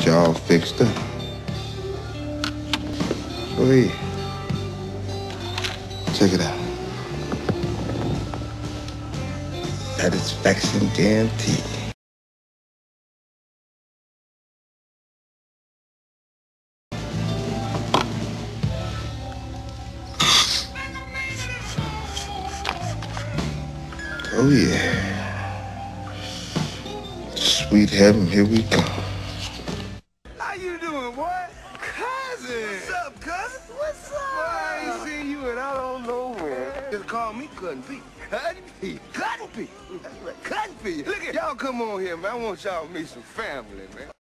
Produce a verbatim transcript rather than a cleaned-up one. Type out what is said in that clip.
got you all fixed up. Go ahead. Check it out. Satisfaction guaranteed. Oh yeah. Sweet heaven, here we go. How you doing, boy? Cousin! What's up, cousin? What's up? Boy, I ain't seen you and I don't know when. Just call me Cutting Pete. Cutting Pete. Cutting Pete. That's right, Cutting Pete. Look at y'all come on here, man. I want y'all to meet some family, man.